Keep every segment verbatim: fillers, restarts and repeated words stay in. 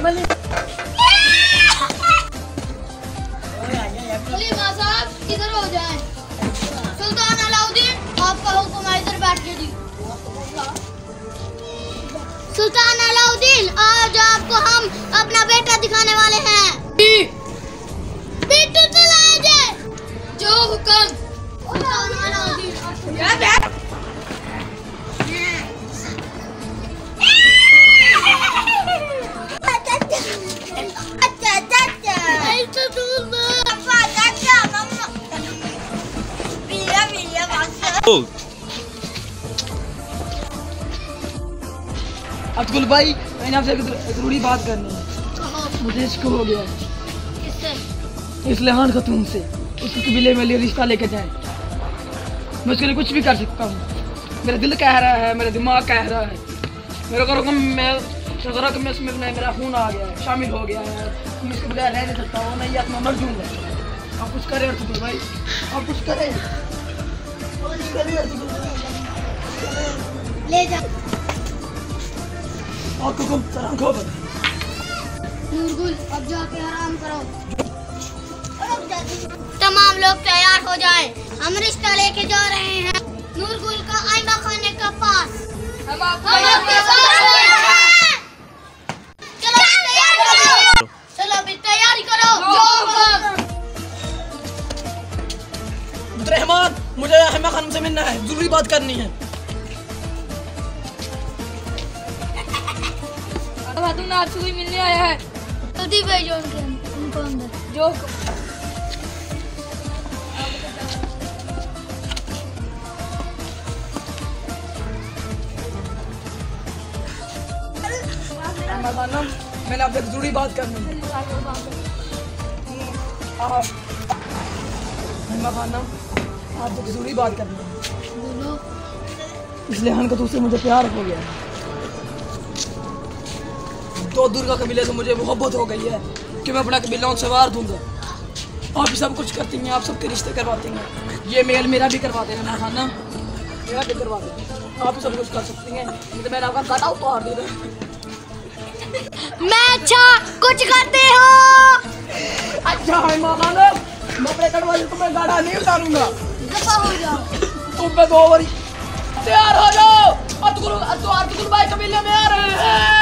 समझ खलीफा साहब इधर हो जाएं। सुल्तान अलाउद्दीन आपका हुक्म है, इधर बैठ के दी। सुल्तान अलाउद्दीन आज आपको हम अपना बेटा दिखाने वाले हैं। बेटे तो लाए जाए जो हुक्म। सुल्तान अलाउद्दीन अब्दुल भाई, मैंने आपसे जरूरी बात करनी है। मुझे इश्क हो गया है। किससे? इस लहान खतून से। उसके कबीले में लिए रिश्ता लेके जाए। मैं उसके लिए कुछ भी कर सकता हूँ। मेरा दिल कह रहा है, मेरा दिमाग कह रहा है। मेरा करो कि मैं शजरा कि मैं इसमें मेरा खून आ गया है, शामिल हो गया है। मैं इसके बगैर रह नहीं सकता हूँ, नहीं या मैं मर जाऊँगा। आप कुछ करें अब्दुल भाई, आप कुछ करें। कुछ करें अब्दुल भाई। ले जा। आपको कम सलाम खबर। नूरगुल, अब जाके आराम करो। तमाम लोग तैयार हो जाएं, हम रिश्ता लेके जा रहे हैं नूरगुल का आइमा खाने का पास। हम आपके साथ हैं। चलो तैयार करो, चलो भी तैयारी करो। रहमान, मुझे आइमा खान से मिलना है, जरूरी बात करनी है। खातून आपसे कोई मिलने आया है। जल्दी भेजो उनके उनको अंदर। जो मैंने आपसे जरूरी बात करनी है। आपसे जरूरी बात करनी है। बोलो। इसलिए हन का तुझसे मुझे प्यार हो गया है। तो दूर का कबीले से मुझे मोहब्बत हो गई है कि मैं अपना कबीला उनसे वार दूंगा। आप ही सब कुछ करती हैं, आप सबके रिश्ते करवाती हैं। ये मेल मेरा भी करवा देना ना खाना, मेरा भी करवा देना। आप ही सब कुछ कर सकती हैं। तो मैंने आपका गाटा उतार दिया। मैं अच्छा कुछ करते हो। अच्छा है माँ खानम, मैं अपने कड़वा से तुम्हें गाड़ा नहीं उतारूंगा। दफा हो जाओ। तुम पे दो बारी तैयार हो जाओ। अब्दुल अब्दुल भाई कबीले में आ रहे हैं।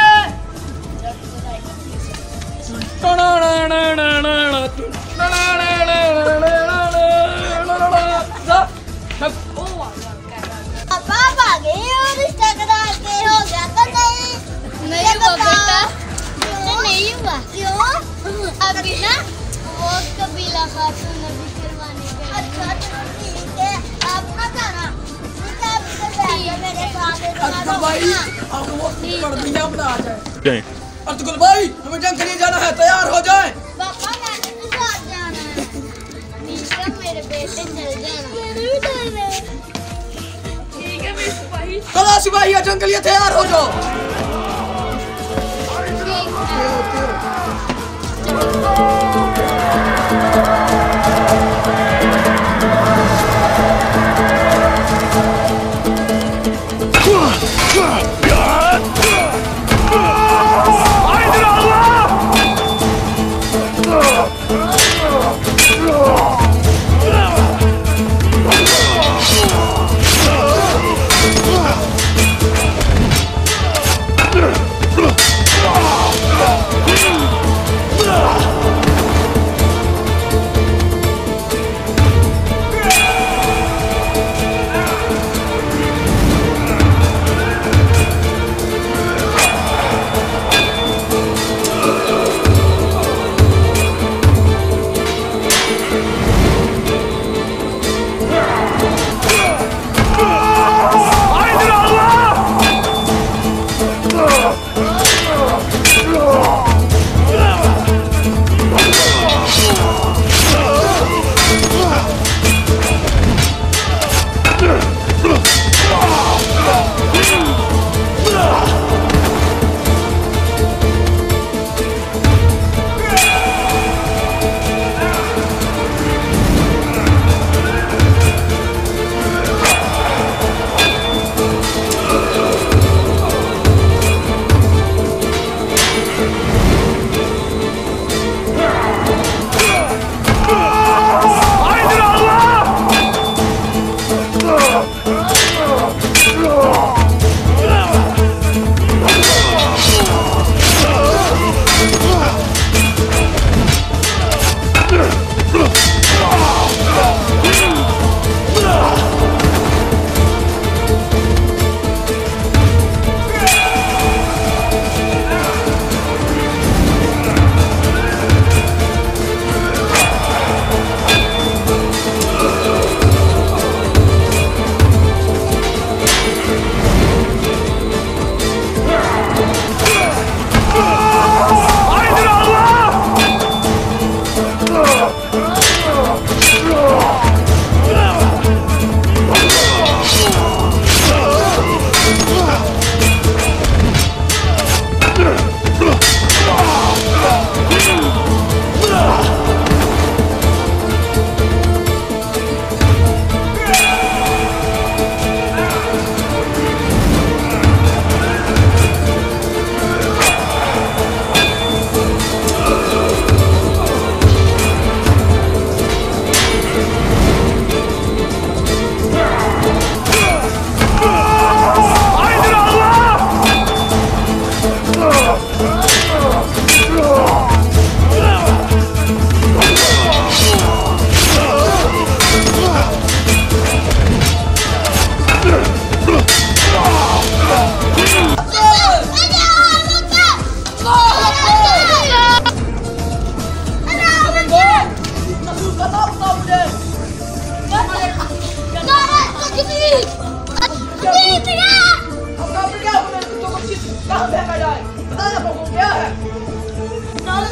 पापा गए और रिश्ता करा के हो गया तो नहीं? नहीं हुआ बेटा, नहीं हुआ। क्यों? अभी ना वो कबीला खातून अभी करवाने गए। अच्छा ठीक है, आप ना जाना। मेरे साथ अब्दुल भाई, आपको वो पड़ दिया अपना आ जाए। अब्दुल भाई, हमें जंग के लिए जाना है, तैयार हो जाए। पापा मैंने तो साथ जाना है। ठीक है मेरे बेटे, चल जाना। मेरे भी जाना है। ठीक है मेरे सिपाही। कला सिपाही, जंग के लिए तैयार हो जाओ।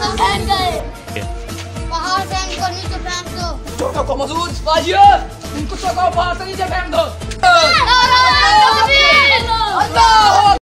सब फेंक गए। बाहर फेंक को नीचे फेंक दो। छोटा को मसूद बाजियो इन कुत्तों को बाहर से नीचे फेंक दो।